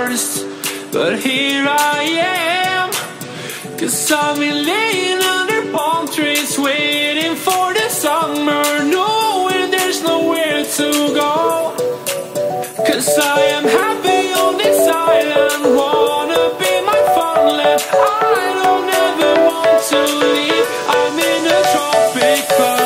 first, but here I am. 'Cause I've been laying under palm trees, waiting for the summer, knowing there's nowhere to go. 'Cause I am happy on this island, wanna be my funland. I don't ever want to leave, I'm in a tropic club.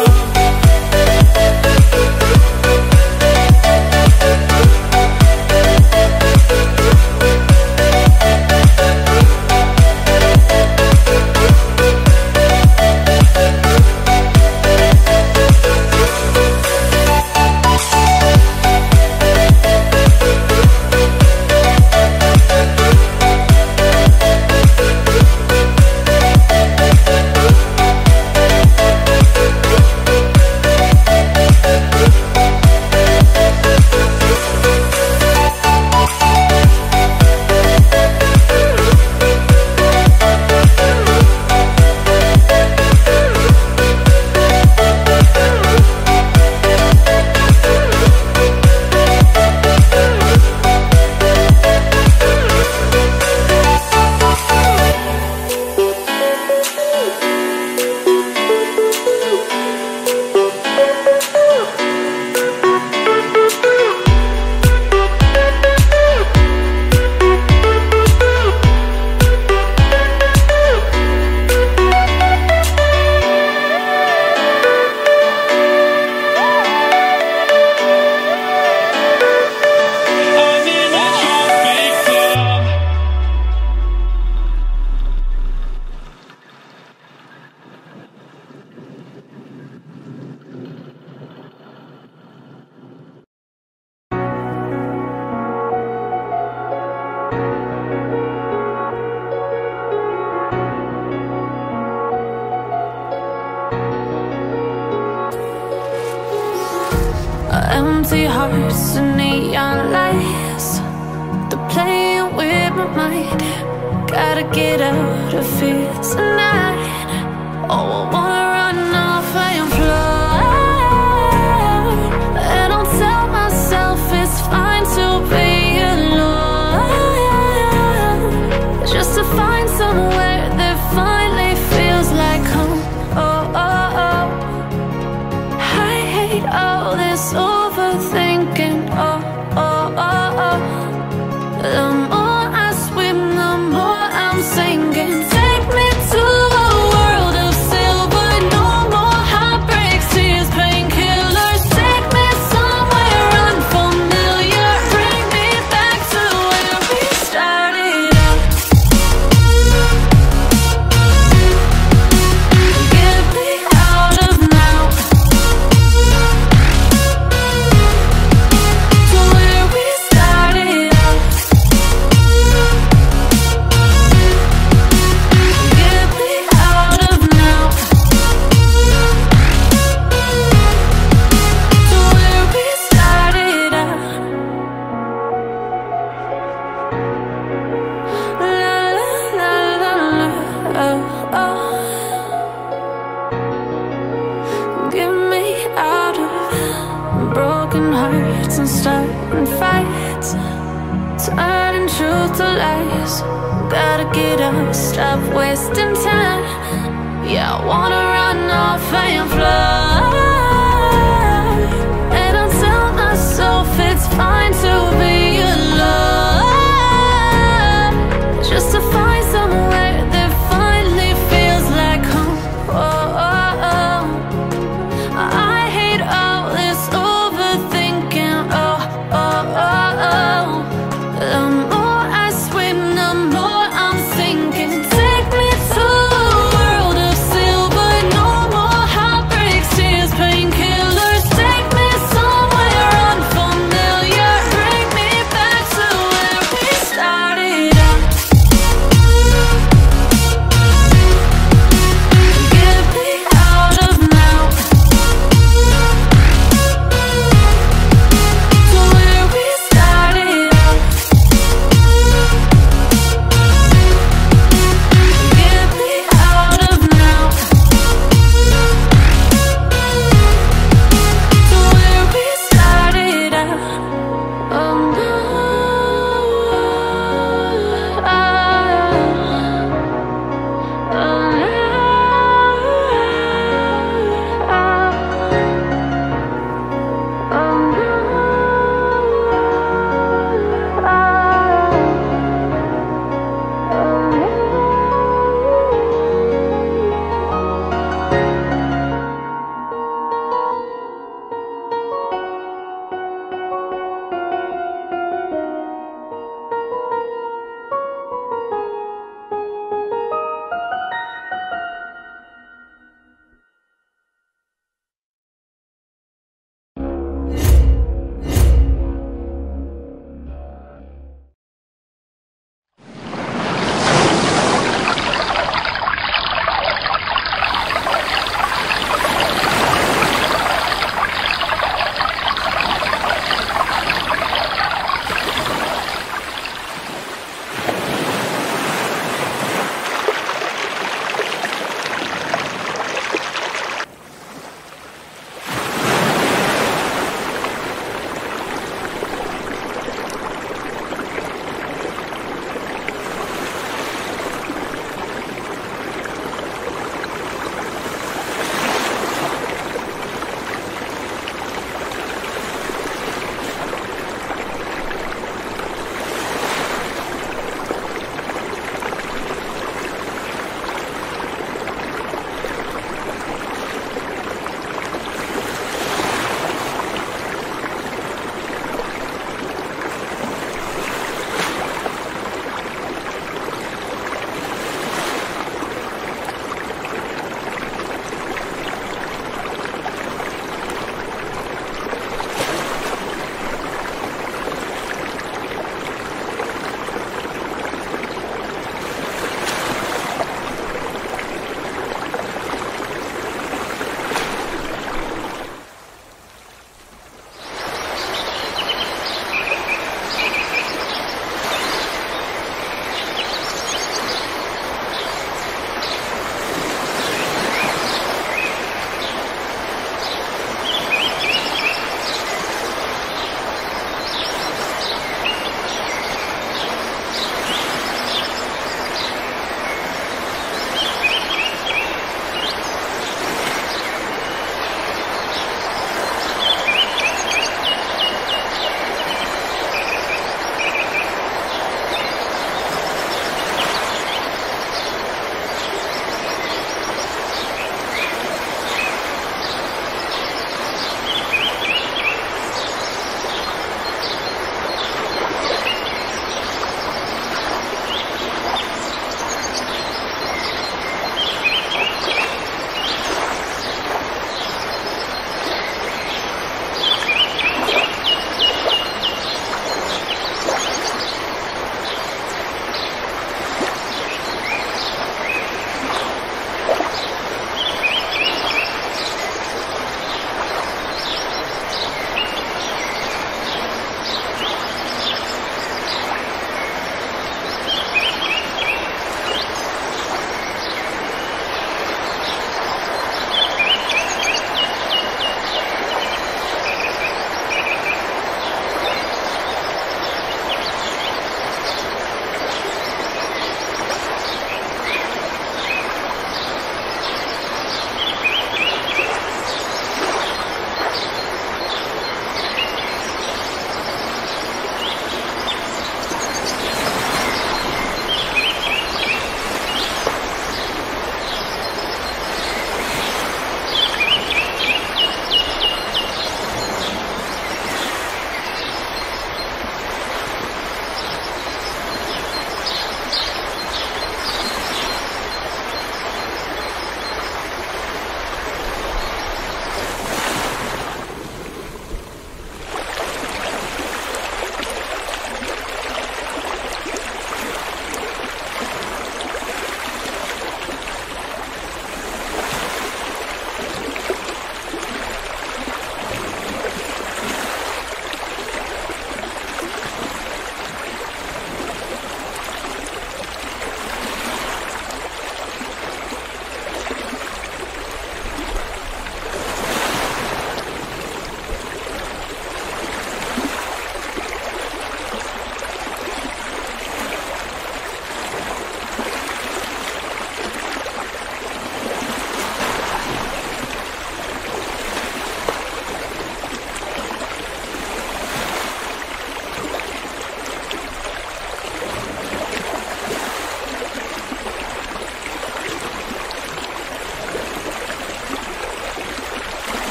Empty hearts and neon lights, they're playing with my mind. Gotta get out of here tonight. Oh, I wanna run off and fly, and I'll tell myself it's fine to be alone, just to find somewhere that finally feels like home. Oh, oh, oh. I hate all this overthinking. Oh, oh, oh, oh. The more I swim, the more I'm sinking. Take me to a world of silver, no more heartbreaks, tears, painkillers. Take me somewhere unfamiliar, bring me back to where we started out. Get me out of now, to where we started out. Get me out of now, to where we started out. La la la la la, oh, oh. Get me out of broken hearts and starting fights, turning truth to lies. Gotta get up, stop wasting time. Yeah, I wanna run off and fly.